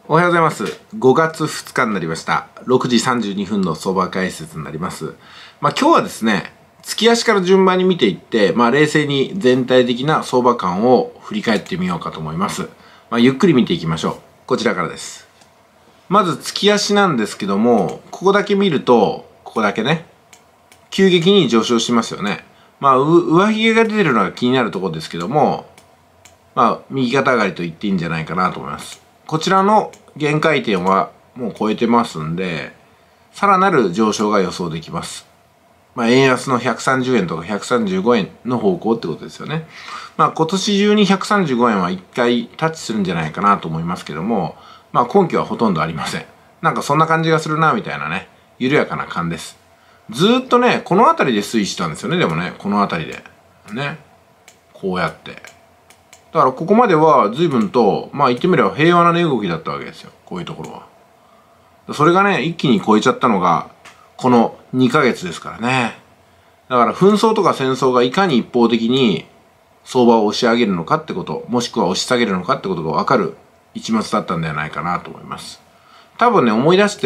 おはようございます。5月2日になりました。6時32分の相場解説になります。今日はですね、月足から順番に見ていって、冷静に全体的な相場感を振り返ってみようかと思います。ゆっくり見ていきましょう。こちらからです。まず月足なんですけども、ここだけ見ると、ここだけね、急激に上昇してますよね。上髭が出てるのが気になるところですけども、右肩上がりと言っていいんじゃないかなと思います。こちらの限界点はもう超えてますんで、さらなる上昇が予想できます。円安の130円とか135円の方向ってことですよね。今年中に135円は一回タッチするんじゃないかなと思いますけども、根拠はほとんどありません。なんかそんな感じがするなみたいなね、緩やかな感じです。ずーっとね、この辺りで推移したんですよね、でもね、この辺りで。ね。こうやって。だからここまでは随分と、言ってみれば平和な値動きだったわけですよ。こういうところは。それがね、一気に超えちゃったのが、この2ヶ月ですからね。だから紛争とか戦争がいかに一方的に相場を押し上げるのかってこと、もしくは押し下げるのかってことが分かる一末だったんではないかなと思います。多分ね、思い出して、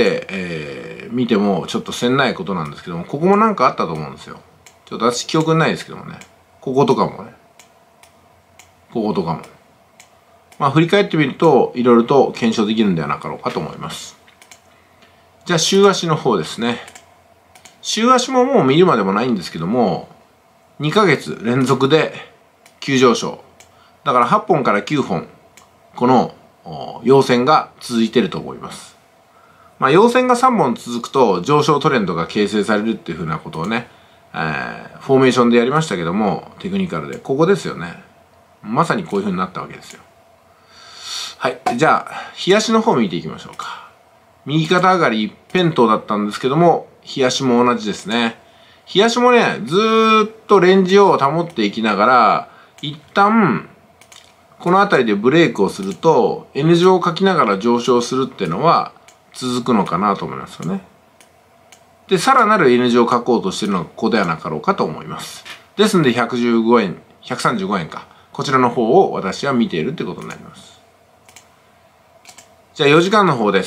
見てもちょっとせんないことなんですけども、ここもなんかあったと思うんですよ。ちょっと私記憶ないですけどもね。こことかもね。こことかも。振り返ってみると、いろいろと検証できるんではなかろうかと思います。じゃあ、週足の方ですね。週足ももう見るまでもないんですけども、2ヶ月連続で急上昇。だから8本から9本、この陽線が続いていると思います。陽線が3本続くと上昇トレンドが形成されるっていうふうなことをね、フォーメーションでやりましたけども、テクニカルで。ここですよね。まさにこういう風になったわけですよ。はい。じゃあ、日足の方見ていきましょうか。右肩上がり一辺倒だったんですけども、日足も同じですね。日足もね、ずーっとレンジを保っていきながら、一旦、この辺りでブレイクをすると、N 字を書きながら上昇するっていうのは続くのかなと思いますよね。で、さらなる N 字を書こうとしているのがここではなかろうかと思います。ですんで115円、135円か。こちらの方を私は見ているってことになります。じゃあ4時間の方です。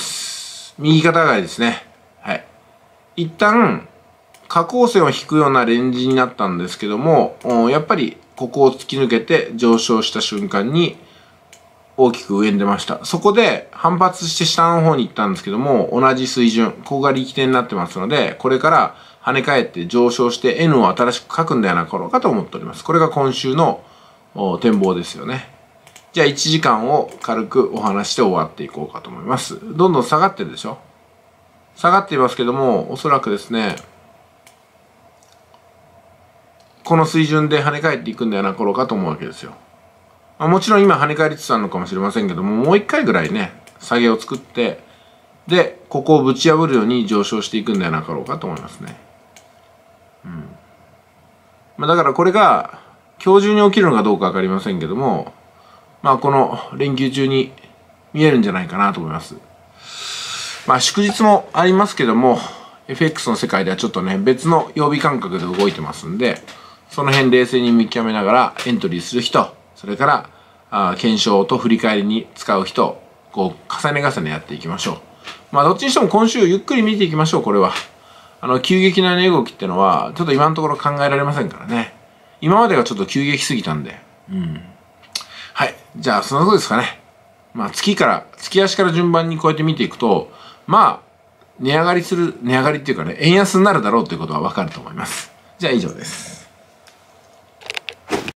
右肩上がりですね。はい。一旦、下降線を引くようなレンジになったんですけども、やっぱりここを突き抜けて上昇した瞬間に大きく上に出ました。そこで反発して下の方に行ったんですけども、同じ水準、ここが力点になってますので、これから跳ね返って上昇して N を新しく書くんではなかろうかと思っております。これが今週の展望ですよね。じゃあ1時間を軽くお話して終わっていこうかと思います。どんどん下がってるでしょ。下がっていますけども、おそらくですね、この水準で跳ね返っていくんではなかろうかと思うわけですよ。もちろん今跳ね返りつつあるのかもしれませんけども、もう一回ぐらいね、下げを作って、で、ここをぶち破るように上昇していくんではなかろうかと思いますね。だからこれが、今日中に起きるのかどうかわかりませんけども、この連休中に見えるんじゃないかなと思います。祝日もありますけども、FX の世界ではちょっとね、別の曜日感覚で動いてますんで、その辺冷静に見極めながらエントリーする人、それから検証と振り返りに使う人、こう重ね重ねやっていきましょう。どっちにしても今週ゆっくり見ていきましょう、これは。急激な値動きっていうのは、ちょっと今のところ考えられませんからね。今までがちょっと急激すぎたんで。はい。じゃあ、そのとこですかね。月足から順番にこうやって見ていくと、値上がりっていうかね、円安になるだろうということはわかると思います。じゃあ以上です。